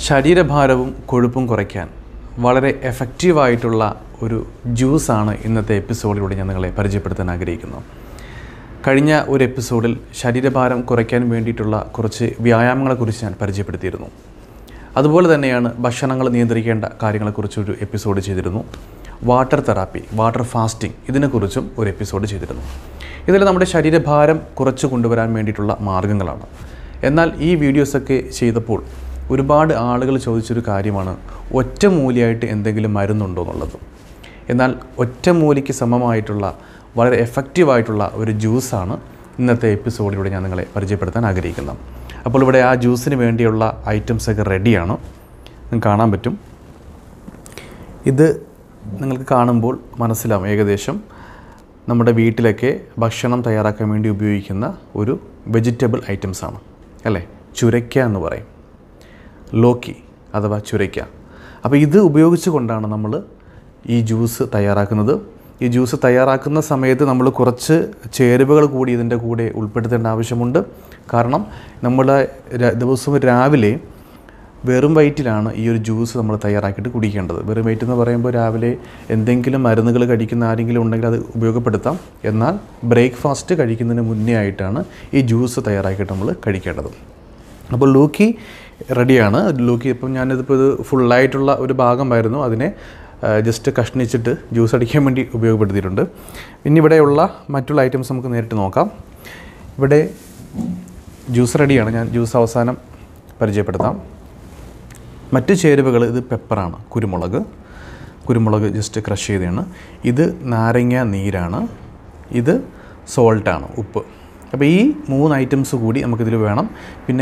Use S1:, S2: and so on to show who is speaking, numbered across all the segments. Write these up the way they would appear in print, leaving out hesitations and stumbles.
S1: ശരീരഭാരവും കൊഴുപ്പും കുറയ്ക്കാൻ വളരെ എഫക്റ്റീവായിട്ടുള്ള ഒരു ജ്യൂസാണ് ഇന്നത്തെ എപ്പിസോഡിലൂടെ ഞാൻ നിങ്ങളെ പരിചയപ്പെടുത്താൻ ആഗ്രഹിക്കുന്നു. കഴിഞ്ഞ ഒരു എപ്പിസോഡിൽ ശരീരഭാരം കുറയ്ക്കാൻ വേണ്ടിയിട്ടുള്ള കുറച്ച് വ്യായാമങ്ങളെക്കുറിച്ച് ഞാൻ പരിചയപ്പെടുത്തിയിരുന്നു. അതുപോലെ തന്നെയാണ് ഭക്ഷണങ്ങൾ നിയന്ത്രിക്കേണ്ട കാര്യങ്ങളെക്കുറിച്ചൊരു എപ്പിസോഡ് ചെയ്തിരുന്നു. വാട്ടർ തെറാപ്പി, വാട്ടർ ഫാസ്റ്റിംഗ്, ഇതിനെക്കുറിച്ചും ഒരു എപ്പിസോഡ് ചെയ്തിരുന്നു. ഇതിൽ നമ്മുടെ ശരീരഭാരം കുറച്ച് കൊണ്ടുവരാൻ വേണ്ടിയിട്ടുള്ള മാർഗ്ഗങ്ങളാണ്. എന്നാൽ ഈ വീഡിയോസൊക്കെ ചെയ്തപ്പോൾ ഒരുപാട് ആളുകൾ ചോദിച്ചൊരു കാര്യമാണ് ഒറ്റമൂലിയായിട്ട് എന്തെങ്കിലും മരുന്നുണ്ടോ എന്നുള്ളത്. എന്നാൽ ഒറ്റമൂലിക്ക് സമമായിട്ടുള്ള വളരെ എഫക്റ്റീവായിട്ടുള്ള ഒരു ജ്യൂസാണ് ഇന്നത്തെ എപ്പിസോഡിലൂടെ ഞാൻ നിങ്ങളെ പരിചയപ്പെടുത്താൻ ആഗ്രഹിക്കുന്നത്. അപ്പോൾ ഇവിടെ ആ ജ്യൂസിന് വേണ്ടിയുള്ള ഐറ്റംസൊക്കെ റെഡിയാണ്, നിങ്ങൾക്ക് കാണാൻ പറ്റും. ഇത് നിങ്ങൾക്ക് കാണുമ്പോൾ മനസ്സിലാവും ഏകദേശം നമ്മുടെ വീട്ടിലൊക്കെ ഭക്ഷണം തയ്യാറാക്കാൻ വേണ്ടി ഉപയോഗിക്കുന്ന ഒരു വെജിറ്റബിൾ ഐറ്റംസാണ് അല്ലേ. ചുരയ്ക്ക എന്ന് പറയും, ലോക്കി അഥവാ ചുരയ്ക്ക. അപ്പോൾ ഇത് ഉപയോഗിച്ച് കൊണ്ടാണ് നമ്മൾ ഈ ജ്യൂസ് തയ്യാറാക്കുന്നത്. ഈ ജ്യൂസ് തയ്യാറാക്കുന്ന സമയത്ത് നമ്മൾ കുറച്ച് ചേരുവകൾ കൂടി ഇതിൻ്റെ കൂടെ ഉൾപ്പെടുത്തേണ്ട ആവശ്യമുണ്ട്. കാരണം നമ്മൾ ദിവസവും രാവിലെ വെറും വയറ്റിലാണ് ഈ ഒരു ജ്യൂസ് നമ്മൾ തയ്യാറാക്കിയിട്ട് കുടിക്കേണ്ടത്. വെറും വയറ്റ് എന്ന് പറയുമ്പോൾ രാവിലെ എന്തെങ്കിലും മരുന്നുകൾ കഴിക്കുന്ന ആരെങ്കിലും ഉണ്ടെങ്കിൽ അത് ഉപയോഗപ്പെടുത്താം. എന്നാൽ ബ്രേക്ക്ഫാസ്റ്റ് കഴിക്കുന്നതിന് മുന്നേ ആയിട്ടാണ് ഈ ജ്യൂസ് തയ്യാറാക്കിയിട്ട് നമ്മൾ കഴിക്കേണ്ടത്. അപ്പോൾ ലൂക്കി റെഡിയാണ്. ലൂക്കി ഇപ്പം ഞാനിതിപ്പോൾ ഇത് ഫുള്ളായിട്ടുള്ള ഒരു ഭാഗമായിരുന്നു, അതിനെ ജസ്റ്റ് കഷ്ണിച്ചിട്ട് ജ്യൂസ് അടിക്കാൻ വേണ്ടി ഉപയോഗപ്പെടുത്തിയിട്ടുണ്ട്. പിന്നെ ഇവിടെയുള്ള മറ്റുള്ള ഐറ്റംസ് നമുക്ക് നേരിട്ട് നോക്കാം. ഇവിടെ ജ്യൂസ് റെഡിയാണ്, ഞാൻ ജ്യൂസ് അവസാനം പരിചയപ്പെടുത്താം. മറ്റ് ചേരുവകൾ ഇത് പെപ്പറാണ്, കുരുമുളക് ജസ്റ്റ് ക്രഷ് ചെയ്തതാണ്. ഇത് നാരങ്ങ നീരാണ്, ഇത് സോൾട്ടാണ്, ഉപ്പ്. അപ്പോൾ ഈ 3 ഐറ്റംസ് കൂടി നമുക്കിതിൽ വേണം. പിന്നെ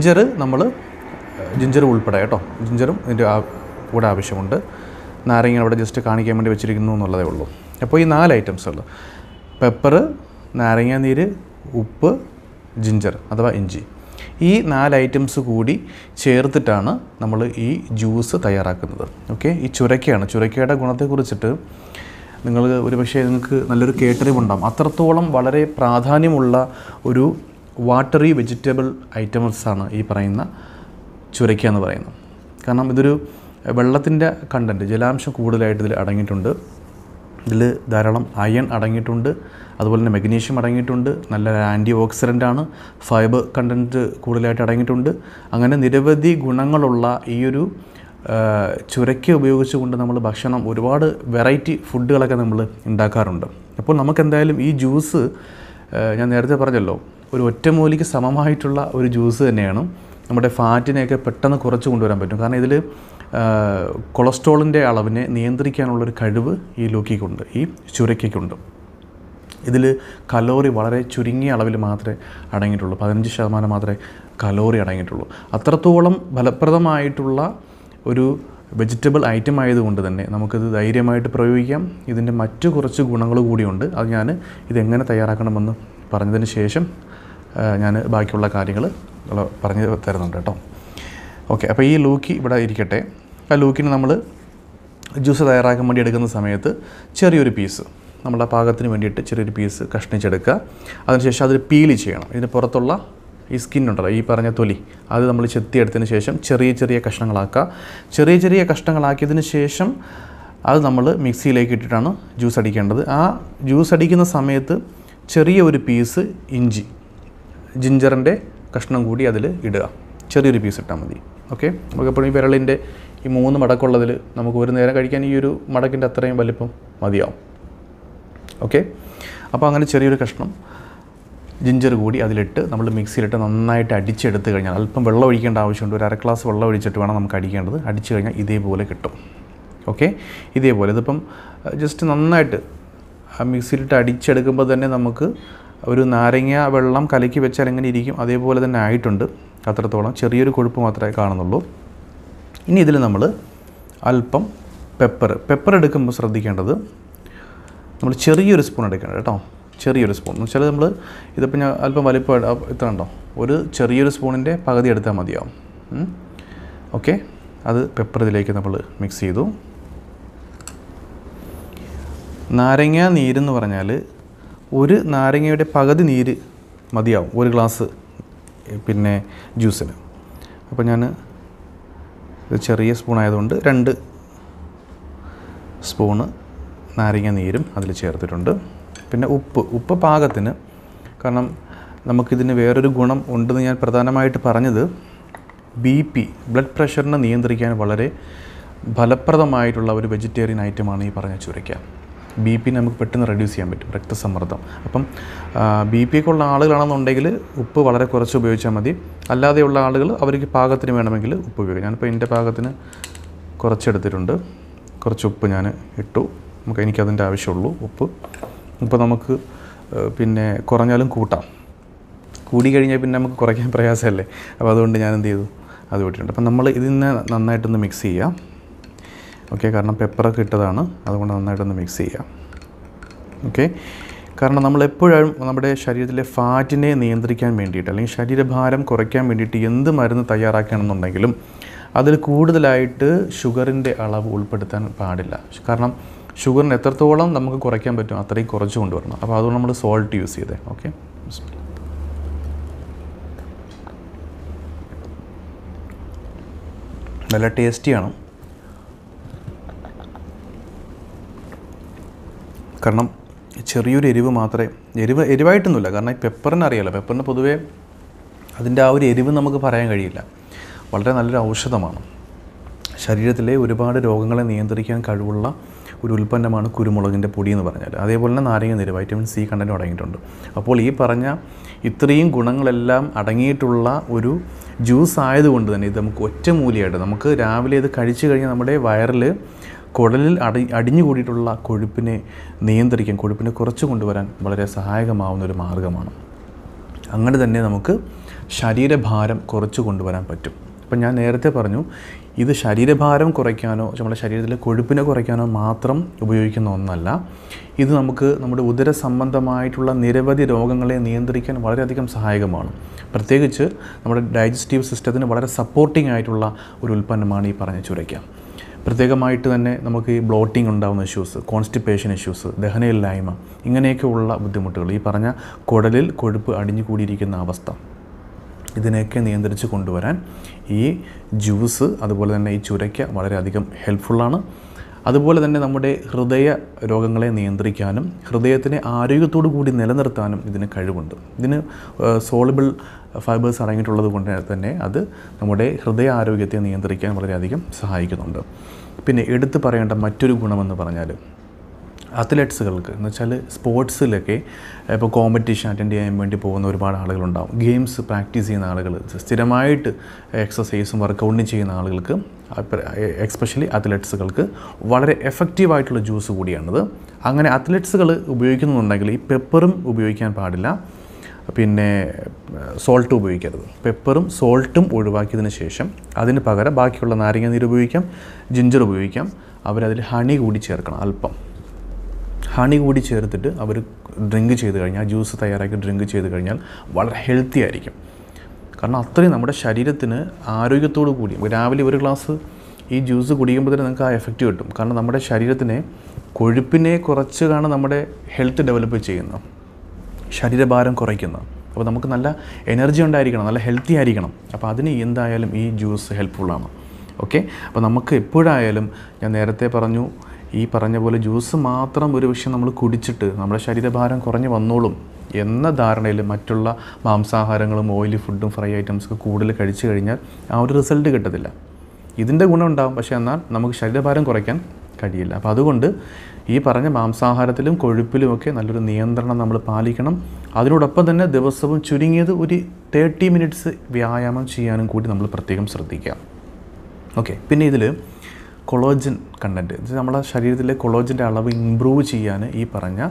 S1: ജിഞ്ചർ ഉൾപ്പെടെ കേട്ടോ, ജിഞ്ചറും ഇതിൻ്റെ കൂടെ ആവശ്യമുണ്ട്. നാരങ്ങ അവിടെ ജസ്റ്റ് കാണിക്കാൻ വേണ്ടി വെച്ചിരിക്കുന്നു എന്നുള്ളതേ ഉള്ളൂ. അപ്പോൾ ഈ 4 ഐറ്റംസ് ഉള്ളു: പെപ്പർ, നാരങ്ങ നീര്, ഉപ്പ്, ജിഞ്ചർ അഥവാ ഇഞ്ചി. ഈ 4 ഐറ്റംസ് കൂടി ചേർത്തിട്ടാണ് നമ്മൾ ഈ ജ്യൂസ് തയ്യാറാക്കുന്നത്. ഓക്കെ. ഈ ചുരയ്ക്കയുടെ ഗുണത്തെക്കുറിച്ചിട്ട് നിങ്ങൾ നിങ്ങൾക്ക് നല്ലൊരു കേട്ടറിവുണ്ടാകും. അത്രത്തോളം വളരെ പ്രാധാന്യമുള്ള ഒരു വാട്ടറി വെജിറ്റബിൾ ഐറ്റംസാണ് ഈ പറയുന്ന ചുരയ്ക്ക എന്ന് പറയുന്നത്. കാരണം ഇതൊരു വെള്ളത്തിൻ്റെ കണ്ടൻറ്റ്, ജലാംശം കൂടുതലായിട്ട് ഇതിൽ അടങ്ങിയിട്ടുണ്ട്. ഇതിൽ ധാരാളം അയൺ അടങ്ങിയിട്ടുണ്ട്, അതുപോലെ തന്നെ മഗ്നീഷ്യം അടങ്ങിയിട്ടുണ്ട്. നല്ല ആൻറ്റി ഓക്സിഡൻ്റാണ്, ഫൈബർ കണ്ടൻറ്റ് കൂടുതലായിട്ട് അടങ്ങിയിട്ടുണ്ട്. അങ്ങനെ നിരവധി ഗുണങ്ങളുള്ള ഈ ഒരു ചുരയ്ക്ക ഉപയോഗിച്ചുകൊണ്ട് നമ്മൾ ഭക്ഷണം ഒരുപാട് വെറൈറ്റി ഫുഡുകളൊക്കെ നമ്മൾ ഉണ്ടാക്കാറുണ്ട്. അപ്പോൾ നമുക്കെന്തായാലും ഈ ജ്യൂസ് ഞാൻ നേരത്തെ പറഞ്ഞല്ലോ, ഒരു ഒറ്റമൂലിക്ക് സമമായിട്ടുള്ള ഒരു ജ്യൂസ് തന്നെയാണ്. നമ്മുടെ ഫാറ്റിനെയൊക്കെ പെട്ടെന്ന് കുറച്ച് കൊണ്ടുവരാൻ പറ്റും. കാരണം ഇതിൽ കൊളസ്ട്രോളിൻ്റെ അളവിനെ നിയന്ത്രിക്കാനുള്ളൊരു കഴിവ് ഈ ലോക്കിക്കുണ്ട്, ഈ ചുരയ്ക്കുണ്ട്. ഇതിൽ കലോറി വളരെ ചുരുങ്ങിയ അളവിൽ മാത്രമേ അടങ്ങിയിട്ടുള്ളൂ, 15% മാത്രമേ കലോറി അടങ്ങിയിട്ടുള്ളൂ. അത്രത്തോളം ഫലപ്രദമായിട്ടുള്ള ഒരു വെജിറ്റബിൾ ഐറ്റം ആയതുകൊണ്ട് തന്നെ നമുക്കിത് ധൈര്യമായിട്ട് പ്രയോഗിക്കാം. ഇതിൻ്റെ മറ്റു കുറച്ച് ഗുണങ്ങൾ കൂടിയുണ്ട്. അത് ഞാൻ ഇതെങ്ങനെ തയ്യാറാക്കണമെന്ന് പറഞ്ഞതിന് ശേഷം ഞാൻ ബാക്കിയുള്ള കാര്യങ്ങൾ പറഞ്ഞു തരുന്നുണ്ട് കേട്ടോ. ഓക്കെ. അപ്പോൾ ഈ ലൂക്കി ഇവിടെ ഇരിക്കട്ടെ. ആ ലൂക്കിന് നമ്മൾ ജ്യൂസ് തയ്യാറാക്കാൻ വേണ്ടി എടുക്കുന്ന സമയത്ത് ചെറിയൊരു പീസ്, നമ്മുടെ പാകത്തിന് വേണ്ടിയിട്ട് ചെറിയൊരു പീസ് കഷ്ണിച്ചെടുക്കുക. അതിനുശേഷം അതിൽ പീല് ചെയ്യണം. ഇതിന് പുറത്തുള്ള ഈ സ്കിന്നുണ്ടല്ലോ, ഈ പറഞ്ഞ തൊലി, അത് നമ്മൾ ചെത്തിയെടുത്തതിന് ശേഷം ചെറിയ കഷ്ണങ്ങളാക്കുക. ചെറിയ കഷ്ണങ്ങളാക്കിയതിന് ശേഷം അത് നമ്മൾ മിക്സിയിലേക്ക് ഇട്ടിട്ടാണ് ജ്യൂസ് അടിക്കേണ്ടത്. ആ ജ്യൂസ് അടിക്കുന്ന സമയത്ത് ചെറിയ ഒരു പീസ് ഇഞ്ചി, ജിഞ്ചറിൻ്റെ കഷ്ണം കൂടി അതിൽ ഇടുക. ചെറിയൊരു പീസ് ഇട്ടാൽ മതി. ഓക്കെ. നമുക്കെപ്പോഴും ഈ വിരളിൻ്റെ ഈ 3 മടക്കുള്ളതിൽ നമുക്ക് ഒരു നേരം കഴിക്കാൻ ഈ ഒരു മടക്കിൻ്റെ അത്രയും വലിപ്പം മതിയാവും. ഓക്കെ. അപ്പോൾ അങ്ങനെ ചെറിയൊരു കഷ്ണം ജിഞ്ചർ കൂടി അതിലിട്ട് നമ്മൾ മിക്സിയിലിട്ട് നന്നായിട്ട് അടിച്ചെടുത്ത് കഴിഞ്ഞാൽ, അല്പം വെള്ളം ഒഴിക്കേണ്ട ആവശ്യമുണ്ട്. ഒരു 1/2 ഗ്ലാസ് വെള്ളം ഒഴിച്ചിട്ട് വേണം നമുക്ക് അടിക്കേണ്ടത്. അടിച്ചു കഴിഞ്ഞാൽ ഇതേപോലെ കിട്ടും. ഓക്കെ. ഇതേപോലെ ഇതിപ്പം ജസ്റ്റ് നന്നായിട്ട് മിക്സിയിലിട്ട് അടിച്ചെടുക്കുമ്പോൾ തന്നെ നമുക്ക് ഒരു നാരങ്ങ വെള്ളം കലക്കി വെച്ചാൽ എങ്ങനെ ഇരിക്കും അതേപോലെ തന്നെ ആയിട്ടുണ്ട്. അത്രത്തോളം ചെറിയൊരു കൊഴുപ്പ് മാത്രമേ കാണുന്നുള്ളൂ. ഇനി ഇതിൽ നമ്മൾ അല്പം പെപ്പർ എടുക്കുമ്പോൾ ശ്രദ്ധിക്കേണ്ടത്, നമ്മൾ ചെറിയൊരു സ്പൂൺ എടുക്കണം കേട്ടോ. ചെറിയൊരു സ്പൂൺ എന്ന് വെച്ചാൽ നമ്മൾ ഇതിപ്പോൾ ഞാൻ അല്പം വലിപ്പം ഇത്ര ഉണ്ടോ, ഒരു ചെറിയൊരു സ്പൂണിൻ്റെ പകുതി എടുത്താൽ മതിയാവും. ഓക്കെ. അത് പെപ്പർ ഇതിലേക്ക് നമ്മൾ മിക്സ് ചെയ്തു. നാരങ്ങ നീരെന്ന് പറഞ്ഞാൽ ഒരു നാരങ്ങയുടെ പകുതി നീര് മതിയാവും ഒരു ഗ്ലാസ് പിന്നെ ജ്യൂസിന്. അപ്പോൾ ഞാൻ ഇത് ചെറിയ സ്പൂൺ ആയതുകൊണ്ട് 2 സ്പൂണ് നാരങ്ങ നീരും അതിൽ ചേർത്തിട്ടുണ്ട്. പിന്നെ ഉപ്പ് പാകത്തിന്. കാരണം നമുക്കിതിന് വേറൊരു ഗുണം ഉണ്ടെന്ന് ഞാൻ പ്രധാനമായിട്ട് പറഞ്ഞത് BP ബ്ലഡ് പ്രഷറിനെ നിയന്ത്രിക്കാൻ വളരെ ഫലപ്രദമായിട്ടുള്ള ഒരു വെജിറ്റേറിയൻ ഐറ്റമാണ് ഈ പറഞ്ഞ ചുരയ്ക്ക. BP നമുക്ക് പെട്ടെന്ന് റെഡ്യൂസ് ചെയ്യാൻ പറ്റും, രക്തസമ്മർദ്ദം. അപ്പം BP ഒക്കെ ഉള്ള ആളുകളാണെന്നുണ്ടെങ്കിൽ ഉപ്പ് വളരെ കുറച്ച് ഉപയോഗിച്ചാൽ മതി. അല്ലാതെയുള്ള ആളുകൾ അവർക്ക് പാകത്തിന് വേണമെങ്കിൽ ഉപ്പ് ഉപയോഗിക്കാം. ഞാനിപ്പോൾ എൻ്റെ പാകത്തിന് കുറച്ചെടുത്തിട്ടുണ്ട്. കുറച്ച് ഉപ്പ് ഞാൻ ഇട്ടു. എനിക്കതിൻ്റെ ആവശ്യമുള്ളൂ ഉപ്പ്. ഇപ്പോൾ നമുക്ക് പിന്നെ കുറഞ്ഞാലും കൂട്ടാം. കൂടി കഴിഞ്ഞാൽ പിന്നെ നമുക്ക് കുറയ്ക്കാൻ പ്രയാസമല്ലേ. അപ്പോൾ അതുകൊണ്ട് ഞാൻ എന്ത് ചെയ്തു, അത് വിട്ടിട്ടുണ്ട്. അപ്പം നമ്മൾ ഇതിനെ നന്നായിട്ടൊന്ന് മിക്സ് ചെയ്യാം. ഓക്കെ, കാരണം പെപ്പറൊക്കെ ഇട്ടതാണ്, അതുകൊണ്ട് നന്നായിട്ടൊന്ന് മിക്സ് ചെയ്യാം. ഓക്കെ, കാരണം നമ്മളെപ്പോഴും നമ്മുടെ ശരീരത്തിലെ ഫാറ്റിനെ നിയന്ത്രിക്കാൻ വേണ്ടിയിട്ട് അല്ലെങ്കിൽ ശരീരഭാരം കുറയ്ക്കാൻ വേണ്ടിയിട്ട് എന്ത് മരുന്ന് തയ്യാറാക്കണമെന്നുണ്ടെങ്കിലും അതിൽ കൂടുതലായിട്ട് ഷുഗറിൻ്റെ അളവ് ഉൾപ്പെടുത്താൻ പാടില്ല. കാരണം ഷുഗറിന് എത്രത്തോളം നമുക്ക് കുറയ്ക്കാൻ പറ്റും അത്രയും കുറച്ച് കൊണ്ടുവരണം. അപ്പോൾ അതുകൊണ്ട് നമ്മൾ സോൾട്ട് യൂസ് ചെയ്തേ. ഓക്കെ, നല്ല ടേസ്റ്റിയാണ്. കാരണം ചെറിയൊരു എരിവ് മാത്രമേ, എരിവായിട്ടൊന്നുമില്ല. കാരണം ഈ പെപ്പറിന് അറിയാമല്ലോ, പെപ്പറിന് പൊതുവേ അതിൻ്റെ ആ ഒരു എരിവ് നമുക്ക് പറയാൻ കഴിയില്ല. വളരെ നല്ലൊരു ഔഷധമാണ്. ശരീരത്തിലെ ഒരുപാട് രോഗങ്ങളെ നിയന്ത്രിക്കാൻ കഴിവുള്ള ഒരു ഉൽപ്പന്നമാണ് കുരുമുളകിൻ്റെ പൊടി എന്ന് പറഞ്ഞാൽ. അതേപോലെ തന്നെ നാരങ്ങ നീര്, വൈറ്റമിൻ C കണ്ടൻറ്റും അടങ്ങിയിട്ടുണ്ട്. അപ്പോൾ ഈ പറഞ്ഞ ഇത്രയും ഗുണങ്ങളെല്ലാം അടങ്ങിയിട്ടുള്ള ഒരു ജ്യൂസ് ആയതുകൊണ്ട് തന്നെ ഇത് നമുക്ക് ഒറ്റമൂലിയായിട്ട് നമുക്ക് രാവിലെ ഇത് കഴിച്ചു കഴിഞ്ഞാൽ നമ്മുടെ വയറിൽ കുടലിൽ അടിഞ്ഞു കൂടിയിട്ടുള്ള കൊഴുപ്പിനെ നിയന്ത്രിക്കാൻ, കൊഴുപ്പിനെ കുറച്ച് കൊണ്ടുവരാൻ വളരെ സഹായകമാവുന്ന ഒരു മാർഗ്ഗമാണ്. അങ്ങനെ തന്നെ നമുക്ക് ശരീരഭാരം കുറച്ച് കൊണ്ടുവരാൻ പറ്റും. അപ്പം ഞാൻ നേരത്തെ പറഞ്ഞു, ഇത് ശരീരഭാരം കുറയ്ക്കാനോ നമ്മുടെ ശരീരത്തിലെ കൊഴുപ്പിനെ കുറയ്ക്കാനോ മാത്രം ഉപയോഗിക്കുന്ന ഒന്നല്ല. ഇത് നമുക്ക് നമ്മുടെ ഉദര സംബന്ധമായിട്ടുള്ള നിരവധി രോഗങ്ങളെ നിയന്ത്രിക്കാൻ വളരെയധികം സഹായകമാണ്. പ്രത്യേകിച്ച് നമ്മുടെ ഡൈജസ്റ്റീവ് സിസ്റ്റത്തിന് വളരെ സപ്പോർട്ടിംഗ് ആയിട്ടുള്ള ഒരു ഉൽപ്പന്നമാണ് ഈ പറഞ്ഞ ചുരയ്ക്ക. പ്രത്യേകമായിട്ട് തന്നെ നമുക്ക് ഈ ബ്ലോട്ടിംഗ് ഉണ്ടാകുന്ന ഇഷ്യൂസ്, കോൺസ്റ്റിപ്പേഷൻ ഇഷ്യൂസ്, ദഹനമില്ലായ്മ, ഇങ്ങനെയൊക്കെയുള്ള ബുദ്ധിമുട്ടുകൾ, ഈ പറഞ്ഞ കുടലിൽ കൊഴുപ്പ് അടിഞ്ഞു കൂടിയിരിക്കുന്ന അവസ്ഥ, ഇതിനെയൊക്കെ നിയന്ത്രിച്ച് കൊണ്ടുവരാൻ ഈ ജ്യൂസ് അതുപോലെ തന്നെ ഈ ചുരയ്ക്ക വളരെയധികം ഹെൽപ്ഫുള്ളാണ്. അതുപോലെ തന്നെ നമ്മുടെ ഹൃദയ രോഗങ്ങളെ നിയന്ത്രിക്കാനും ഹൃദയത്തിനെ ആരോഗ്യത്തോടു കൂടി നിലനിർത്താനും ഇതിന് കഴിവുണ്ട്. ഇതിന് സോളിബിൾ ഫൈബേഴ്സ് അടങ്ങിയിട്ടുള്ളത് കൊണ്ട് തന്നെ അത് നമ്മുടെ ഹൃദയ ആരോഗ്യത്തെ നിയന്ത്രിക്കാൻ വളരെയധികം സഹായിക്കുന്നുണ്ട്. പിന്നെ എടുത്തു പറയേണ്ട മറ്റൊരു ഗുണമെന്ന് പറഞ്ഞാൽ അത്ലറ്റ്സുകൾക്ക് എന്ന് വെച്ചാൽ സ്പോർട്സിലൊക്കെ ഇപ്പോൾ കോമ്പറ്റീഷൻ അറ്റൻഡ് ചെയ്യാൻ വേണ്ടി പോകുന്ന ഒരുപാട് ആളുകളുണ്ടാവും. ഗെയിംസ് പ്രാക്ടീസ് ചെയ്യുന്ന ആളുകൾ, സ്ഥിരമായിട്ട് എക്സസൈസും വർക്കൗട്ടും ചെയ്യുന്ന ആളുകൾക്ക്, എക്സ്പെഷ്യലി അത്ലറ്റ്സുകൾക്ക് വളരെ എഫക്റ്റീവായിട്ടുള്ള ജ്യൂസ് കൂടിയാണിത്. അങ്ങനെ അത്ലറ്റ്സുകൾ ഉപയോഗിക്കുന്നുണ്ടെങ്കിൽ ഈ പെപ്പറും ഉപയോഗിക്കാൻ പാടില്ല, പിന്നെ സോൾട്ട് ഉപയോഗിക്കരുത്. പെപ്പറും സോൾട്ടും ഒഴിവാക്കിയതിന് ശേഷം അതിന് പകരം ബാക്കിയുള്ള നാരങ്ങ നീര് ഉപയോഗിക്കാം, ജിഞ്ചർ ഉപയോഗിക്കാം. അവരതിൽ ഹണി കൂടി ചേർക്കണം. അല്പം ഹണി കൂടി ചേർത്തിട്ട് അവർ ഡ്രിങ്ക് ചെയ്ത് കഴിഞ്ഞാൽ, ജ്യൂസ് തയ്യാറാക്കി ഡ്രിങ്ക് ചെയ്ത് കഴിഞ്ഞാൽ വളരെ ഹെൽത്തി ആയിരിക്കും. കാരണം അത്രയും നമ്മുടെ ശരീരത്തിന് ആരോഗ്യത്തോടു കൂടി രാവിലെ ഒരു ഗ്ലാസ് ഈ ജ്യൂസ് കുടിക്കുമ്പോൾ തന്നെ നിങ്ങൾക്ക് ആ എഫക്റ്റ് കിട്ടും. കാരണം നമ്മുടെ ശരീരത്തിനെ കൊഴുപ്പിനെ കുറച്ചാണ് നമ്മുടെ ഹെൽത്ത് ഡെവലപ്പ് ചെയ്യുന്നത്, ശരീരഭാരം കുറയ്ക്കുന്നത്. അപ്പോൾ നമുക്ക് നല്ല എനർജി ഉണ്ടായിരിക്കണം, നല്ല ഹെൽത്തി ആയിരിക്കണം. അപ്പോൾ അതിന് എന്തായാലും ഈ ജ്യൂസ് ഹെൽപ്ഫുള്ളാണ്. ഓക്കെ, അപ്പോൾ നമുക്ക് എപ്പോഴായാലും ഞാൻ നേരത്തെ പറഞ്ഞു, ഈ പറഞ്ഞ പോലെ ജ്യൂസ് മാത്രം ഒരു വിഷയം നമ്മൾ കുടിച്ചിട്ട് നമ്മുടെ ശരീരഭാരം കുറഞ്ഞ് വന്നോളും എന്ന ധാരണയിൽ മറ്റുള്ള മാംസാഹാരങ്ങളും ഓയിലി ഫുഡും ഫ്രൈ ഐറ്റംസൊക്കെ കൂടുതൽ കഴിച്ചു കഴിഞ്ഞാൽ ആ ഒരു റിസൾട്ട് കിട്ടത്തില്ല. ഇതിൻ്റെ ഗുണം ഉണ്ടാകും, പക്ഷേ എന്നാൽ നമുക്ക് ശരീരഭാരം കുറയ്ക്കാൻ കഴിയില്ല. അപ്പോൾ അതുകൊണ്ട് ഈ പറഞ്ഞ മാംസാഹാരത്തിലും കൊഴുപ്പിലുമൊക്കെ നല്ലൊരു നിയന്ത്രണം നമ്മൾ പാലിക്കണം. അതിനോടൊപ്പം തന്നെ ദിവസവും ചുരുങ്ങിയത് ഒരു 30 മിനിറ്റ്സ് വ്യായാമം ചെയ്യാനും കൂടി നമ്മൾ പ്രത്യേകം ശ്രദ്ധിക്കുക. ഓക്കെ, പിന്നെ ഇതിൽ കൊളോജൻ കണ്ടൻറ്റ്, ഇത് നമ്മുടെ ശരീരത്തിലെ കൊളോജൻ്റെ അളവ് ഇമ്പ്രൂവ് ചെയ്യാൻ ഈ പറഞ്ഞ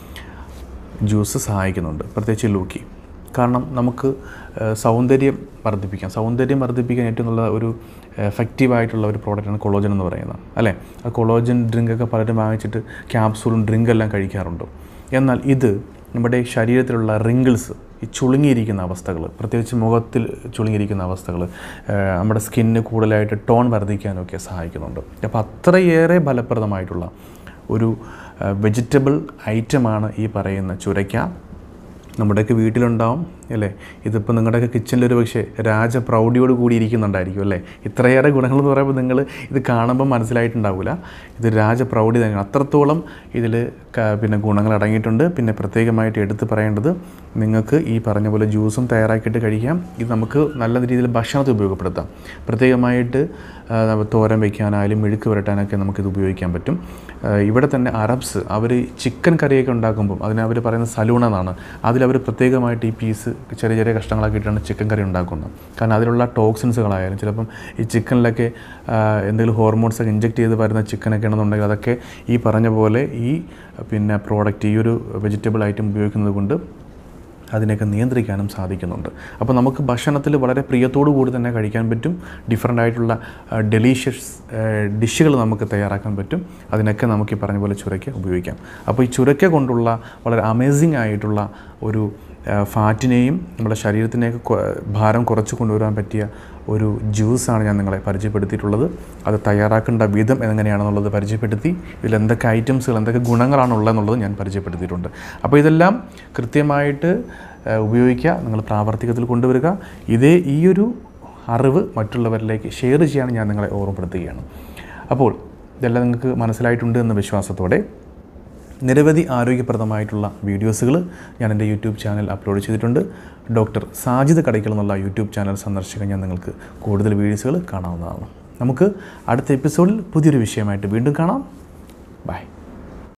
S1: ജ്യൂസ് സഹായിക്കുന്നുണ്ട്, പ്രത്യേകിച്ച് ലൂക്കി. കാരണം നമുക്ക് സൗന്ദര്യം വർദ്ധിപ്പിക്കാൻ ഏറ്റവും നല്ല ഒരു എഫക്റ്റീവായിട്ടുള്ള ഒരു പ്രോഡക്റ്റാണ് കൊളോജൻ എന്ന് പറയുന്നത്, അല്ലേ? ആ കൊളോജൻ ഡ്രിങ്കൊക്കെ പലരും വാങ്ങിച്ചിട്ട് ക്യാപ്സൂളും ഡ്രിങ്കെല്ലാം കഴിക്കാറുണ്ട്. എന്നാൽ ഇത് നമ്മുടെ ശരീരത്തിലുള്ള റിങ്കിൾസ്, ഈ ചുളുങ്ങിയിരിക്കുന്ന അവസ്ഥകൾ, പ്രത്യേകിച്ച് മുഖത്തിൽ ചുളുങ്ങിയിരിക്കുന്ന അവസ്ഥകൾ, നമ്മുടെ സ്കിന്നിന് കൂടുതലായിട്ട് ടോൺ വർദ്ധിക്കാനൊക്കെ സഹായിക്കുന്നുണ്ട്. അപ്പോൾ അത്രയേറെ ഫലപ്രദമായിട്ടുള്ള ഒരു വെജിറ്റബിൾ ഐറ്റമാണ് ഈ പറയുന്ന ചുരയ്ക്ക. നമ്മുടെയൊക്കെ വീട്ടിലുണ്ടാവും, അല്ലേ? ഇതിപ്പോൾ നിങ്ങളുടെയൊക്കെ കിച്ചണിലൊരു പക്ഷേ രാജപ്രൗഢിയോട് കൂടി ഇരിക്കുന്നുണ്ടായിരിക്കും അല്ലേ? ഇത്രയേറെ ഗുണങ്ങളെന്ന് പറയുമ്പോൾ നിങ്ങൾ ഇത് കാണുമ്പോൾ മനസ്സിലായിട്ടുണ്ടാവില്ല. ഇത് രാജപ്രൗഢി തന്നെയാണ്. അത്രത്തോളം ഇതിൽ പിന്നെ ഗുണങ്ങൾ അടങ്ങിയിട്ടുണ്ട്. പിന്നെ പ്രത്യേകമായിട്ട് എടുത്ത് പറയേണ്ടത്, നിങ്ങൾക്ക് ഈ പറഞ്ഞ പോലെ ജ്യൂസും തയ്യാറാക്കിയിട്ട് കഴിക്കാം. ഇത് നമുക്ക് നല്ല രീതിയിൽ ഭക്ഷണത്തിൽ ഉപയോഗപ്പെടുത്താം. പ്രത്യേകമായിട്ട് തോരൻ വയ്ക്കാനായാലും മെഴുക്ക് പുരട്ടാനൊക്കെ നമുക്കിത് ഉപയോഗിക്കാൻ പറ്റും. ഇവിടെ തന്നെ അറബ്സ് അവർ ചിക്കൻ കറിയൊക്കെ ഉണ്ടാക്കുമ്പം അവർ പറയുന്ന സലൂൺ എന്നാണ്. അതിലവർ പ്രത്യേകമായിട്ട് ഈ പീസ് ചെറിയ ചെറിയ കഷ്ണങ്ങളാക്കിയിട്ടാണ് ചിക്കൻ കറി ഉണ്ടാക്കുന്നത്. കാരണം അതിലുള്ള ടോക്സിൻസുകളായാലും ചിലപ്പം ഈ ചിക്കനിലൊക്കെ എന്തെങ്കിലും ഹോർമോൺസൊക്കെ ഇഞ്ചെക്റ്റ് ചെയ്ത് വരുന്ന ചിക്കനൊക്കെ ആണെന്നുണ്ടെങ്കിൽ അതൊക്കെ ഈ പറഞ്ഞ പോലെ ഈ പിന്നെ പ്രോഡക്റ്റ് ഈ ഒരു വെജിറ്റബിൾ ഐറ്റം ഉപയോഗിക്കുന്നത് കൊണ്ട് അതിനെയൊക്കെ നിയന്ത്രിക്കാനും സാധിക്കുന്നുണ്ട്. അപ്പോൾ നമുക്ക് ഭക്ഷണത്തിൽ വളരെ പ്രിയത്തോടു കൂടി തന്നെ കഴിക്കാൻ പറ്റും. ഡിഫറൻ്റ് ആയിട്ടുള്ള ഡെലീഷ്യസ് ഡിഷുകൾ നമുക്ക് തയ്യാറാക്കാൻ പറ്റും. അതിനൊക്കെ നമുക്ക് ഈ പറഞ്ഞ പോലെ ചുരയ്ക്ക ഉപയോഗിക്കാം. അപ്പോൾ ഈ ചുരയ്ക്ക കൊണ്ടുള്ള വളരെ അമേസിംഗ് ആയിട്ടുള്ള ഒരു ഫാറ്റിനെയും നമ്മുടെ ശരീരത്തിനെയൊക്കെ ഭാരം കുറച്ച് കൊണ്ടുവരാൻ പറ്റിയ ഒരു ജ്യൂസാണ് ഞാൻ നിങ്ങളെ പരിചയപ്പെടുത്തിയിട്ടുള്ളത്. അത് തയ്യാറാക്കേണ്ട വിധം എങ്ങനെയാണെന്നുള്ളത് പരിചയപ്പെടുത്തി, ഇതിലെന്തൊക്കെ ഐറ്റംസുകൾ എന്തൊക്കെ ഗുണങ്ങളാണുള്ളതെന്നുള്ളത് ഞാൻ പരിചയപ്പെടുത്തിയിട്ടുണ്ട്. അപ്പോൾ ഇതെല്ലാം കൃത്യമായിട്ട് ഉപയോഗിക്കുക, നിങ്ങൾ പ്രാവർത്തികത്തിൽ കൊണ്ടുവരിക. ഈ ഒരു അറിവ് മറ്റുള്ളവരിലേക്ക് ഷെയർ ചെയ്യാൻ ഞാൻ നിങ്ങളെ ഓർമ്മപ്പെടുത്തുകയാണ്. അപ്പോൾ ഇതെല്ലാം നിങ്ങൾക്ക് മനസ്സിലായിട്ടുണ്ട് എന്ന വിശ്വാസത്തോടെ നിരവധി ആരോഗ്യപ്രദമായിട്ടുള്ള വീഡിയോസുകൾ ഞാൻ എൻ്റെ യൂട്യൂബ് ചാനൽ അപ്ലോഡ് ചെയ്തിട്ടുണ്ട്. ഡോക്ടർ സാജിദ് കടയ്ക്കൽ എന്നുള്ള യൂട്യൂബ് ചാനൽ സന്ദർശിക്കാൻ ഞാൻ നിങ്ങൾക്ക് കൂടുതൽ വീഡിയോസുകൾ കാണാവുന്നതാണ്. നമുക്ക് അടുത്ത എപ്പിസോഡിൽ പുതിയൊരു വിഷയമായിട്ട് വീണ്ടും കാണാം. ബൈ.